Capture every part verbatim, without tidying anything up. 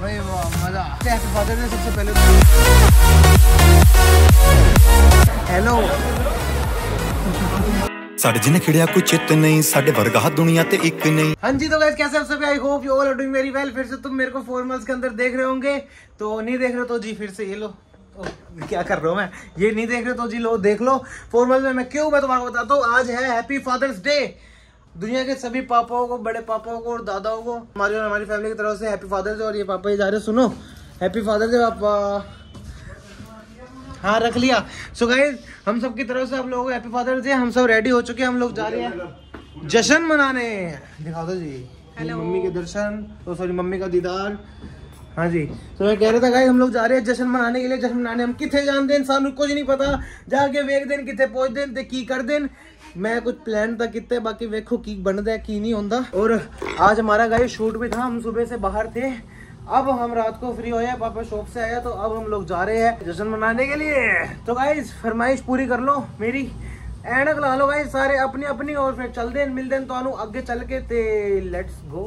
भाई वाह मजा। हैप्पी फादर्स डे सबसे पहले। हेलो साडे जिन्हें खिड़िया कोई चित नहीं, साडे वर्गा दुनिया ते एक नहीं। हाँ जी, तो गाइस कैसे आप सभी? I hope you all are doing very well. फिर से तुम मेरे को फॉर्मल्स के अंदर देख रहे होंगे, तो नहीं देख रहे तो जी फिर से ये लो। ओ, क्या कर रहा हूँ मैं? ये नहीं देख रहे तो जी लो देख लो फॉर्मल में मैं क्यों। मैं तुम्हारा बताता हूँ, आज है हैप्पी फादर्स डे। दुनिया के सभी पापाओं को, बड़े पापाओं को और दादाओं को हमारी और हमारी फैमिली की तरफ से हैप्पी फादर्स डे। और ये पापा ये जा रहे, सुनो हैप्पी फादर्स डे पापा। हाँ रख लिया। सो गाइस हम सब की तरफ से आप लोगों को हैप्पी फादर्स डे। हम सब रेडी हो चुके हैं, हम लोग जा रहे हैं जश्न मनाने। दिखा दो जी मम्मी के दर्शन, तो सॉरी मम्मी का दीदार। हाँ जी, तो मैं कह रहा था गाइस हम लोग जा रहे हैं जश्न मनाने के लिए। जश्न मनाने हम कितने जान दें, सानू कुछ नहीं पता। जाके वेख दें कितने पहुंच दें ते की कर दें। मैं कुछ प्लान था कितने, बाकी वेखो की बनता है की नहीं होता। और आज हमारा गाइस शूट भी था, हम सुबह से बाहर थे। अब हम रात को फ्री हुए, पापा शॉप से आया तो अब हम लोग जा रहे हैं जश्न मनाने के लिए। तो गाइस फरमाइश पूरी कर लो मेरी, एनक लगा लो गाइस सारे अपनी अपनी, और फिर चल दें मिल दें तो आनू आगे चल के ते लेट्स गो।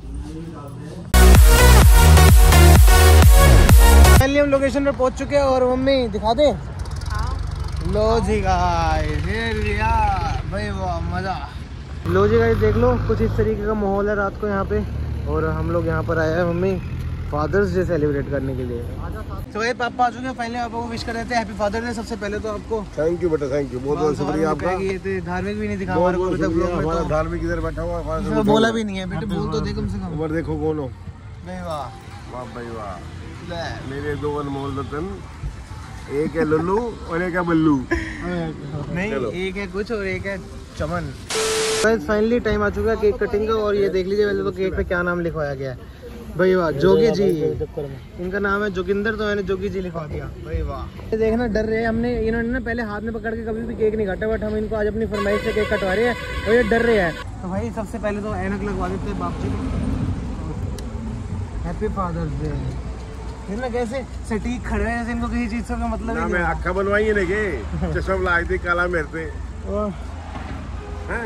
पहले हम लोकेशन पे पहुंच चुके हैं और मम्मी दिखा दे। लो जी गाइस भाई वाह मजा। लो जी गाइस देख लो, कुछ इस तरीके का माहौल है रात को यहाँ पे। और हम लोग यहाँ पर आए हैं मम्मी फादर्स डे सेलिब्रेट करने के लिए। तो ये पापा आ चुके हैं, पहले आपको विश कर रहे थे हैप्पी फादर्स डे। सबसे पहले तो आपको थैंक यू बेटा, थैंक यू, बहुत बहुत शुक्रिया आपका। ये धार्मिक भी नहीं दिखा हमारे को, हमारा धार्मिक इधर बैठा हुआ है, बोला भी नहीं है बेटे, बोल तो दे कम से कम। उम्र देखो कौन हो। वाह वाह भाई वाह, मेरे दो अनमोल रतन, एक है लल्लू और एक है बल्लू। नहीं एक है कुछ और एक है चमन। फाइनली टाइम आ चुका है केक कटिंग का। और ये देख लीजिए पहले तो केक पे क्या नाम लिखवाया गया है। भाई वाह जोगी जी, इनका नाम है जोगिंदर, तो मैंने जोगी जी लिखवा दिया। भाई वाह देखना डर रहे हैं हमने, इन्होंने ना पहले हाथ में पकड़ के कभी भी केक नहीं काटा, बट हम इनको आज अपनी फरमाइश से केक कटवा रहे हैं और ये डर रहे हैं। तो भाई सबसे पहले तो ऐनक लगवा देते हैं बाप जी को। Happy father's day. फिर ना कैसे सटीक खड़े हैं जैसे इनको किसी चीज से मतलब ना, मैं आँखें बनवाई है लेके चश्मा लाई थी काला मेरे पे हैं।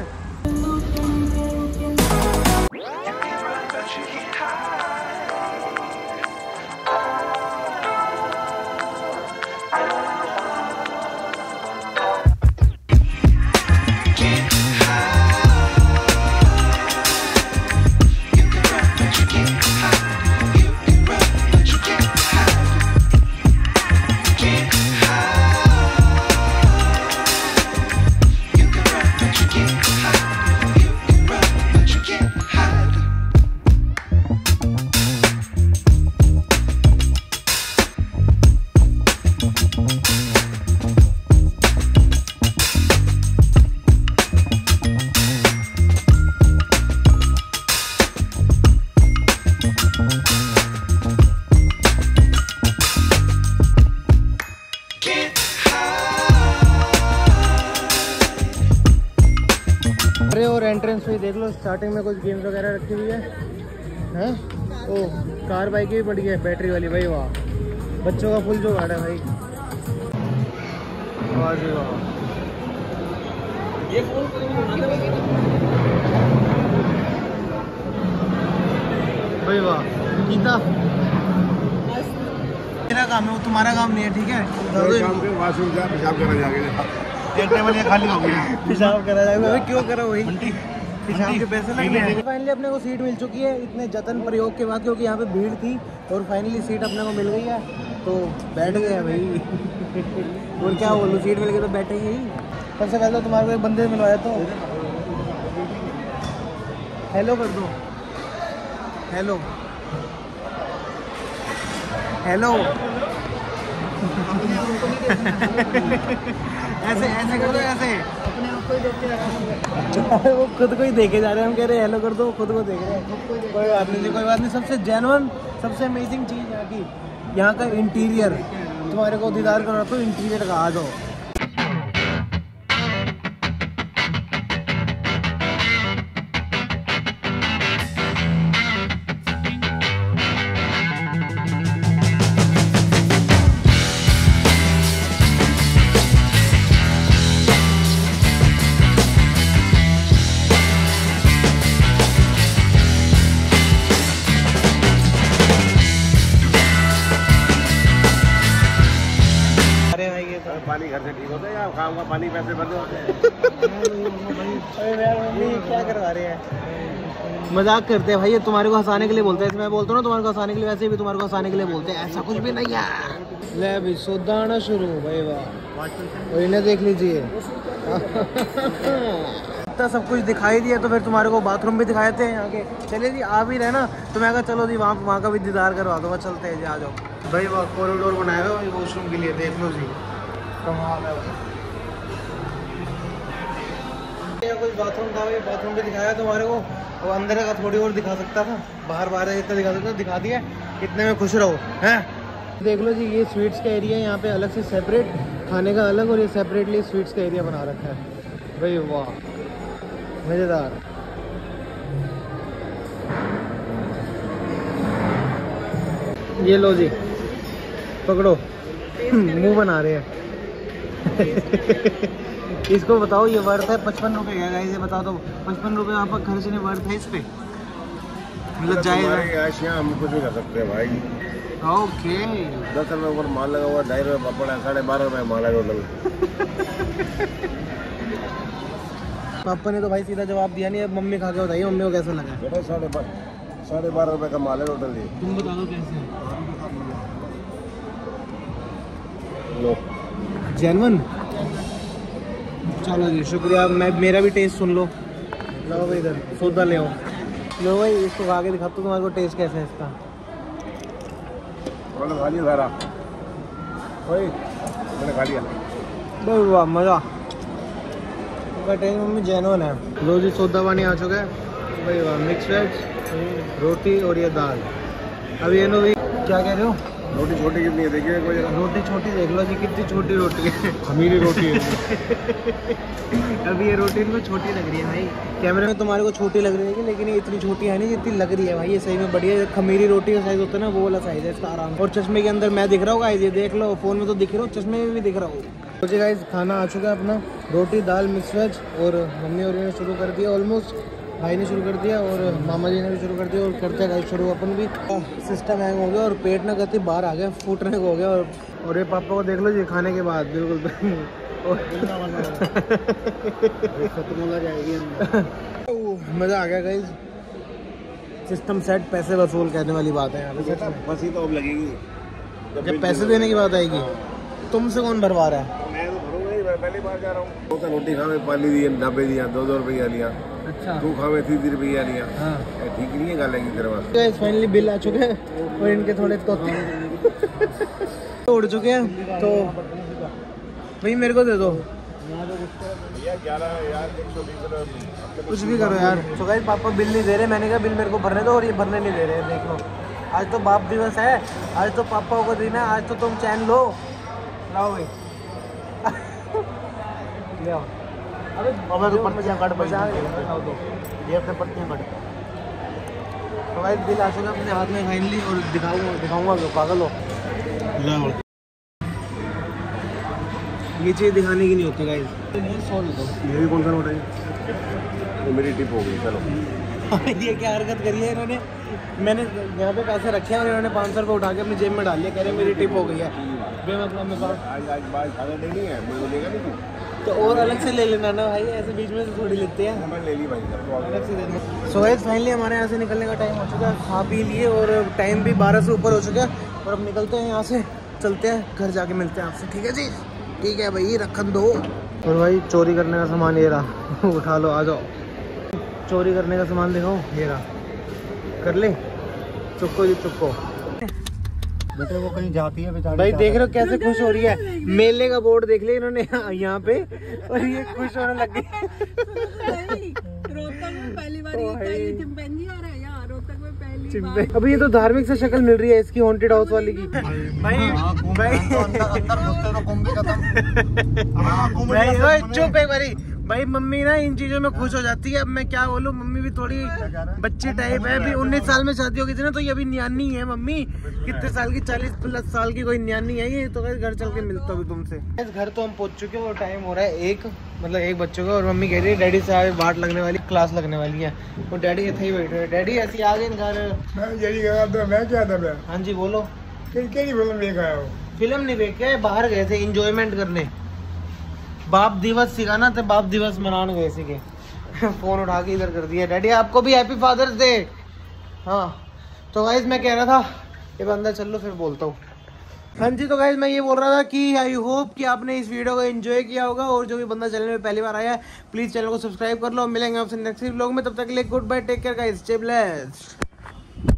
और एंट्रेंस में देख लो, स्टार्टिंग में कुछ गेम्स वगैरह रखी हुई है हैं। ओ कार बाइक भी पड़ी है बैटरी वाली। भाई वाह, बच्चों का फुल जो गाड़ा है भाई। वाह जी वाह, भाई वाह गीता। मेरा काम है वो, तुम्हारा काम नहीं है, ठीक है? वॉशरूम जा, पेशाब करा जाके खाली हो गया, पेशाब करा जाएगा। क्यों करा वही पेशाब के पैसे लगे। फाइनली अपने को सीट मिल चुकी है इतने जतन प्रयोग के बाद, क्योंकि यहाँ पे भीड़ थी और फाइनली सीट अपने को मिल गई है, तो बैठ गए भाई। और क्या बोलूँ, सीट मिल गई तो बैठेंगे ही। सबसे पहले तो तुम्हारे को एक बंदे मिलवाया, तो हेलो कर दो। हेलो हेलो ऐसे ऐसे कर दो, ऐसे अपने आप को ही देख के वो खुद को ही देखे जा रहे हैं। हम कह रहे हैं हेलो कर दो, खुद को देख रहे हैं। कोई बात नहीं, कोई बात नहीं। सबसे जेन्युइन, सबसे अमेजिंग चीज़ यहाँ की, यहाँ का इंटीरियर। तुम्हारे को दीदार करो तो इंटीरियर का आ जाओ। पानी घर से ठीक होता है या खाऊंगा पानी पैसे भरने होते हैं? मम्मी क्या करवा रहे हैं? मजाक करते हैं भाई, ये तुम्हारे को हंसाने के लिए बोलते हैं। मैं बोलता हूँ ना तुम्हारे को हंसाने के लिए, वैसे भी तुम्हारे को हंसाने के लिए बोलते हैं। ऐसा कुछ भी नहीं है। ले अभी सौदा आना शुरू भाई वाह, और इन्हें देख लीजिए। इतना सब कुछ दिखाई दिया तो फिर तुम्हारे को बाथरूम भी दिखाए थे यहाँ के। चलिए जी आ भी रहे ना, तो मैं कहा चलो जी वहाँ वहाँ का भी दीदार करवा दो। चलते हैं जी, आ जाओ भाई। वहाँ कॉरिडोर बनाया हुआ है वॉशरूम के लिए, देख लो जी कमाल है भाई। कुछ बाथरूम था भाई, बाथरूम भी दिखाया तुम्हारे को, और अंदर का थोड़ी और दिखा सकता था, बाहर बाहर इतना दिखा सकता था, दिखा दिया। कितने में खुश रहो हैं। देख लो जी, ये स्वीट्स का एरिया है, यहाँ पे अलग से सेपरेट खाने का अलग, और ये सेपरेटली स्वीट्स का एरिया बना रखा है भाई वाह, मज़ेदार। ये लो जी पकड़ो, मुंह बना रहे हैं। इसको बताओ ये वर्थ है पचपन रुपए का गाइस, ये बताओ तो पचपन रुपए आप खर्च नहीं वर्थ है इस पे, मतलब जाएगा। हम कुछ नहीं कर सकते भाई। ओके दस रुपए ऊपर माल लगा हुआ, ढाई रुपए पापड़ है, साढ़े बारह रुपए माल है टोटल। पापा ने तो भाई सीधा जवाब दिया नहीं। अब मम्मी खा के बताइए मम्मी को कैसा लगा। बेटा साढ़े साढ़े बारह रुपए का माल है टोटल। ये तुम बता दो कैसे लो जेन्युइन। चलो जी शुक्रिया, मैं मेरा भी टेस्ट सुन लो। लो भाई इधर सौदा ले आओ। लो भाई इसको खा के दिखाता हूँ तुम्हारे को टेस्ट कैसा है इसका। मैंने खा लिया सारा भाई, मैंने खा लिया भाई वाह मज़ा का टेस्ट मम्मी जेन्युइन है। लो जी सौदा पानी आ चुका है भाई वाह, मिक्स वेज रोटी और ये दाल। अब ये नो भाई क्या कह रहे हो? रोटी छोटी कितनी है देखिए कोई जरा। रोटी छोटी देख लो जी, कितनी छोटी रोटी है। खमीरी रोटी है। अभी ये रोटी इनको छोटी लग रही है भाई, कैमरे में तुम्हारे को छोटी लग रही है, लेकिन ये इतनी छोटी है नहीं जितनी लग रही है भाई। ये सही में बढ़िया है। खमीरी रोटी का साइज होता है ना, वो वाला साइज है इसका आराम। और चश्मे के अंदर मैं दिख रहा हूँ गाइस, ये देख लो, फोन में तो दिख रहा हूँ, चश्मे में भी दिख रहा हूँ। तो जी गाइस खाना आ चुका है अपना, रोटी दाल मिक्स वेज, और मम्मी और ने शुरू कर दिया ऑलमोस्ट, भाई ने शुरू कर दिया और मामा जी ने भी शुरू कर दिया, और करते हैं गाइस शुरू अपन भी। सिस्टम हैंग हो गया और पेट ना करती बाहर आ गया, फूटने को हो गया। और और ये पापा को देख लो जी खाने के बाद बिल्कुल मज़ा आ गया गाइस। सिस्टम सेट, पैसे वसूल कहने वाली बात है यहाँ पे। बस ही तो अब लगेगी जब पैसे देने की बात आएगी। तुमसे कौन भरवा रहा है? मैं तो भरूंगा ही, मैं पहली बार जा रहा हूँ। तो रोटी खावे पाली दी, ढाबे दिया, दो दो रुपया लिया। अच्छा तू खावे तीस रुपया लिया। हाँ ठीक नहीं है गालेंगे तेरे पास। फाइनली बिल आ चुके हैं, और इनके थोड़े तोते उड़ चुके हैं। तो भाई मेरे को दे दो कुछ भी करो यार। तो गाइस पापा बिल नहीं दे रहे, मैंने कहा बिल मेरे को भरने दो, और ये भरने नहीं दे रहे। देख लो आज तो बाप दिवस है, आज तो पापा को दिन है, आज तो तुम चैन लो। लाओ भाई ले आओ। अबे बाबा तो पत्तियां काट बजा दो, ये अपने पत्तियां काट। तो गाइस बिल आ चुका अपने हाथ में फाइनली, और दिखाऊंगा दिखाऊंगा तो पागल हो। ये चीज़ दिखाने की नहीं होती गाइस। सौ दो ये भी कौन सा नोट है? वो मेरी टिप हो गई। चलो ये क्या हरकत करी है इन्होंने। मैंने यहाँ पे पैसे रखे हैं और इन्होंने पाँच सौ रुपये उठा के अपनी जेब में डाल लिया, कह रहे मेरी टिप हो गई है बेमतलब में बात। आज आज बात खाना नहीं है, मुझे देगा नहीं तो और अलग से ले लेना ना भाई, ऐसे बीच में से थोड़ी लेते हैं। मैं ले ली भाई, अलग से दे दो। सो गाइस फाइनली हमारे यहाँ से निकलने का टाइम हो चुका है, खा पी लिए, और टाइम भी बारह से ऊपर हो चुका है, और अब निकलते हैं यहाँ से, चलते हैं घर जाके मिलते हैं आपसे। ठीक है जी, ठीक है भाई रखन दो। और भाई चोरी करने का सामान ये रहा उठा लो, आ जाओ। चोरी करने का सामान दिखाओ, ये रहा, कर ले चुक्को जी चुक्को। बेटे वो कहीं जाती है बेचारी। भाई देख रहे हो कैसे खुश हो रही है, मेले का बोर्ड देख लिया इन्होंने यहाँ पे, और ये खुश होने लग गई। रोहतक में पहली बार ये चिंपैंजी आ रहा है यहाँ, रोहतक में पहली बार। अभी ये तो धार्मिक से शक्ल मिल रही है इसकी, हॉन्टेड हाउस वाली की। भाई भाई भाई चुप एक बारी भाई। मम्मी ना इन चीजों में खुश हो जाती है। अब मैं क्या बोलूं, मम्मी भी थोड़ी बच्ची टाइप है। अभी उन्नीस साल में शादी हो गई थी ना, तो ये अभी न्यानी है मम्मी। कितने साल की, चालीस प्लस साल की कोई न्यानी है ये। तो घर चल के मिलता हूँ तुमसे। इस घर तो हम पहुंच चुके हैं और टाइम हो रहा है एक, मतलब एक बच्चों का। और मम्मी कह रही है डैडी से आगे बाट लगने वाली, क्लास लगने वाली है। और डैडी ऐसे ही बैठे हैं। डैडी ऐसे आ गए घर। मैं क्या था? हाँ जी बोलो। फिल्म देख आया हूँ। फिल्म नहीं देख के बाहर गए थे इंजॉयमेंट करने। बाप दिवस सीखा ना, तो बाप दिवस मनाने गए सीखे। फोन उठा के इधर कर दिया। डैडी आपको भी हैप्पी फादर्स डे। हाँ तो गाइज मैं कह रहा था ये बंदा चल लो फिर बोलता हूँ। हाँ जी तो गाइज मैं ये बोल रहा था कि आई होप कि आपने इस वीडियो को एंजॉय किया होगा, और जो भी बंदा चैनल में पहली बार आया है प्लीज चैनल को सब्सक्राइब कर लो। मिलेंगे आपसे नेक्स्ट व्लॉग में, तब तक के लिए goodbye, take care guys, stay blessed.